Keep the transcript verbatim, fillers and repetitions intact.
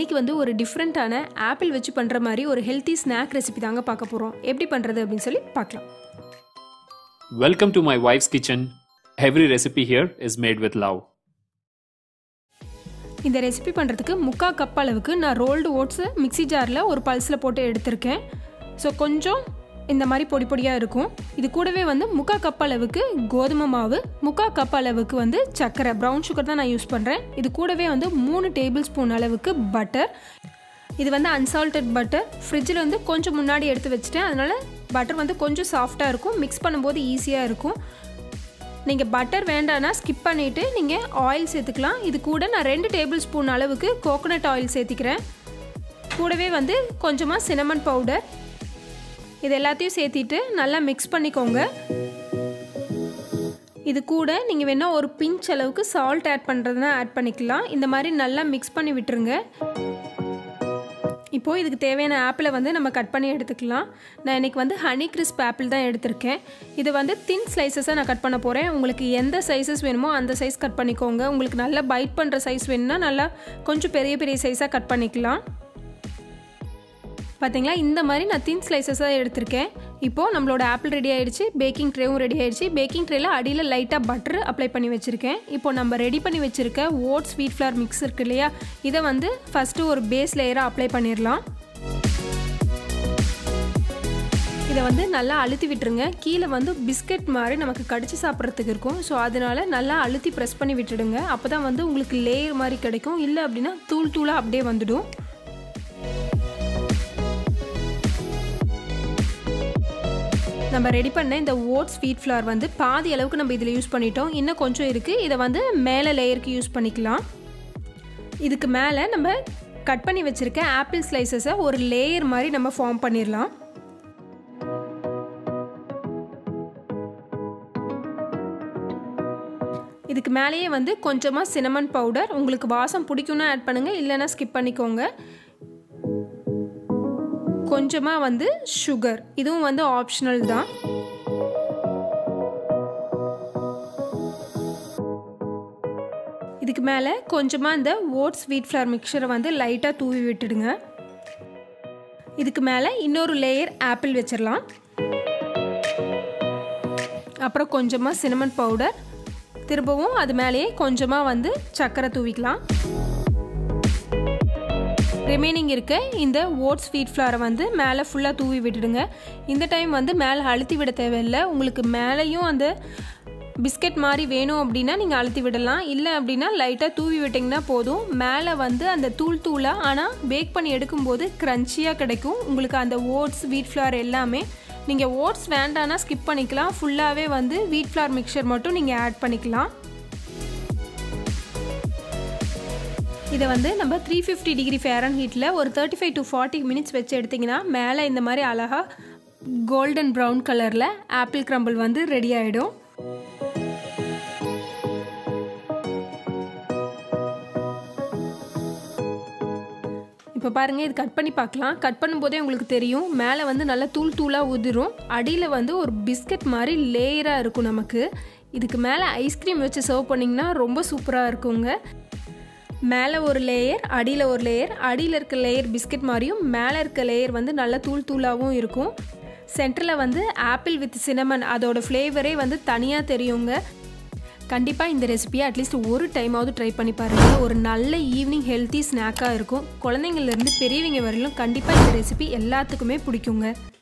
இன்றைக்கி வந்து ஒரு டிஃப்ரெண்ட்டான ஆப்பிள் வச்சு பண்ணுற மாதிரி ஒரு ஹெல்த்தி ஸ்நாக் ரெசிபி தாங்க பார்க்க போகிறோம். எப்படி பண்ணுறது அப்படின்னு சொல்லி பார்க்கலாம். Welcome to my wife's kitchen. Every recipe here is made with love. இந்த ரெசிபி பண்ணுறதுக்கு முக்கால் கப் அளவுக்கு நான் ரோல்டு ஓட்ஸு மிக்சி ஜாரில் ஒரு பல்ஸில் போட்டு எடுத்திருக்கேன். ஸோ கொஞ்சம் இந்த மாதிரி பொடி பொடியாக இருக்கும். இது கூடவே வந்து முக்கால் கப் அளவுக்கு கோதுமை மாவு, முக்கால் கப் அளவுக்கு வந்து சர்க்கரை, ப்ரௌன் சுகர் தான் நான் யூஸ் பண்ணுறேன். இது கூடவே வந்து மூணு டேபிள் ஸ்பூன் அளவுக்கு பட்டர். இது வந்து அன்சால்டட் பட்டர். ஃப்ரிட்ஜில் வந்து கொஞ்சம் முன்னாடி எடுத்து வச்சுட்டேன், அதனால் பட்டர் வந்து கொஞ்சம் சாஃப்டாக இருக்கும், மிக்ஸ் பண்ணும்போது ஈஸியாக இருக்கும். நீங்கள் பட்டர் வேண்டான்னா ஸ்கிப் பண்ணிவிட்டு நீங்கள் ஆயில் சேர்த்துக்கலாம். இது கூட நான் ரெண்டு டேபிள் ஸ்பூன் அளவுக்கு கோகோனட் ஆயில் சேர்த்திக்கிறேன். கூடவே வந்து கொஞ்சமாக சினமன் பவுடர். இது எல்லாத்தையும் சேர்த்திட்டு நல்லா மிக்ஸ் பண்ணிக்கோங்க. இது கூட நீங்கள் வேணால் ஒரு பிஞ்ச் அளவுக்கு சால்ட் ஆட் பண்ணுறதுனா ஆட் பண்ணிக்கலாம். இந்த மாதிரி நல்லா மிக்ஸ் பண்ணி விட்டுருங்க. இப்போது இதுக்கு தேவையான ஆப்பிளை வந்து நம்ம கட் பண்ணி எடுத்துக்கலாம். நான் இன்றைக்கி வந்து ஹனி கிறிஸ்ப் ஆப்பிள் தான் எடுத்திருக்கேன். இது வந்து தின் ஸ்லைசஸாக நான் கட் பண்ண போகிறேன். உங்களுக்கு எந்த சைஸஸ் வேணுமோ அந்த சைஸ் கட் பண்ணிக்கோங்க. உங்களுக்கு நல்லா பைட் பண்ணுற சைஸ் வேணும்னா நல்லா கொஞ்சம் பெரிய பெரிய சைஸாக கட் பண்ணிக்கலாம். பார்த்தீங்களா, இந்த மாதிரி நான் தின் ஸ்லைசஸாக எடுத்திருக்கேன். இப்போது நம்மளோட ஆப்பிள் ரெடி ஆகிடுச்சு. பேக்கிங் ட்ரேவும் ரெடி ஆகிடுச்சு. பேக்கிங் ட்ரேயில் அடியில் லைட்டாக பட்டர் அப்ளை பண்ணி வச்சுருக்கேன். இப்போது நம்ம ரெடி பண்ணி வச்சுருக்க ஓட்ஸ் ஸ்வீட் ஃப்ளவர் மிக்ஸ் இருக்குது இல்லையா, இதை வந்து ஃபஸ்ட்டு ஒரு பேஸ் லேயராக அப்ளை பண்ணிடலாம். இதை வந்து நல்லா அழுத்தி விட்டுருங்க. கீழே வந்து பிஸ்கட் மாதிரி நமக்கு கடிச்சு சாப்பிட்றதுக்கு இருக்கும். ஸோ அதனால் நல்லா அழுத்தி ப்ரெஸ் பண்ணி விட்டுடுங்க. அப்போ தான் வந்து உங்களுக்கு லேயர் மாதிரி கிடைக்கும். இல்லை அப்படின்னா தூள் தூளாக அப்படியே வந்துடும். நம்ம ரெடி பண்ண இந்த ஓட்ஸ் ஸ்வீட் ஃப்ளவர் வந்து பாதி அளவுக்கு நம்ம இதில் யூஸ் பண்ணிட்டோம். இன்னும் கொஞ்சம் இருக்குது. இதை வந்து மேலே லேயருக்கு யூஸ் பண்ணிக்கலாம். இதுக்கு மேலே நம்ம கட் பண்ணி வச்சுருக்க ஆப்பிள் ஸ்லைசஸை ஒரு லேயர் மாதிரி நம்ம ஃபார்ம் பண்ணிடலாம். இதுக்கு மேலேயே வந்து கொஞ்சமாக சினமன் பவுடர், உங்களுக்கு வாசம் பிடிக்கும்னா ஆட் பண்ணுங்கள், இல்லைன்னா ஸ்கிப் பண்ணிக்கோங்க. கொஞ்சமாக வந்து சுகர், இதுவும் வந்து ஆப்ஷனல் தான். இதுக்கு மேலே கொஞ்சமாக இந்த ஓட்ஸ் ஸ்வீட் ஃப்ளவர் மிக்சரை வந்து லைட்டாக தூவி விட்டுடுங்க. இதுக்கு மேலே இன்னொரு லேயர் ஆப்பிள் வச்சிடலாம். அப்புறம் கொஞ்சமாக சினமன் பவுடர், திரும்பவும் அது மேலேயே கொஞ்சமாக வந்து சர்க்கரை தூவிக்கலாம். ரிமைனிங் இருக்க இந்த ஓட்ஸ் ஸ்வீட் ஃப்ளவரை வந்து மேலே ஃபுல்லாக தூவி விட்டுடுங்க. இந்த டைம் வந்து மேலே அழுத்தி விட தேவையில்லை. உங்களுக்கு மேலேயும் அந்த பிஸ்கட் மாதிரி வேணும் அப்படின்னா நீங்கள் அழுத்தி விடலாம். இல்லை அப்படின்னா லைட்டாக தூவி விட்டிங்கன்னா போதும். மேலே வந்து அந்த தூள் தூளாக, ஆனால் பேக் பண்ணி எடுக்கும்போது க்ரன்ச்சியாக கிடைக்கும் உங்களுக்கு அந்த ஓட்ஸ் வீட் ஃப்ளவர் எல்லாமே. நீங்கள் ஓட்ஸ் வேண்டான்னா ஸ்கிப் பண்ணிக்கலாம். ஃபுல்லாகவே வந்து வீட் ஃப்ளவர் மிக்சர் மட்டும் நீங்கள் ஆட் பண்ணிக்கலாம். இதை வந்து நம்ம த்ரீ ஃபிஃப்டி டிகிரி ஃபேரன் ஹீட்டில் ஒரு thirty five to forty minutes வச்சு எடுத்திங்கன்னா மேலே இந்த மாதிரி அழகாக கோல்டன் ப்ரௌன் கலரில் ஆப்பிள் கிரம்பிள் வந்து ரெடி ஆகிடும். இப்போ பாருங்கள், இது கட் பண்ணி பார்க்கலாம். கட் பண்ணும்போதே உங்களுக்கு தெரியும் மேலே வந்து நல்லா தூள் தூளாக உதிரும். அடியில் வந்து ஒரு பிஸ்கட் மாதிரி லேயராக இருக்கும் நமக்கு. இதுக்கு மேலே ஐஸ்கிரீம் வச்சு சர்வ் பண்ணிங்கன்னா ரொம்ப சூப்பராக இருக்குங்க. மேலே ஒரு லேயர், அடியில் ஒரு லேயர். அடியில் இருக்க லேயர் பிஸ்கட் மாதிரியும் மேலே இருக்க லேயர் வந்து நல்லா தூள் தூளாகவும் இருக்கும். சென்டரில் வந்து ஆப்பிள் வித் சினமன், அதோட ஃப்ளேவரே வந்து தனியாக தெரியுங்க. கண்டிப்பாக இந்த ரெசிபியை அட்லீஸ்ட் ஒரு டைமாவது ட்ரை பண்ணி பாருங்கள். ஒரு நல்ல ஈவினிங் ஹெல்த்தி ஸ்நாக்காக இருக்கும். குழந்தைங்கள்லேருந்து பெரியவங்க வரையிலும் கண்டிப்பாக இந்த ரெசிபி எல்லாத்துக்குமே பிடிக்குங்க.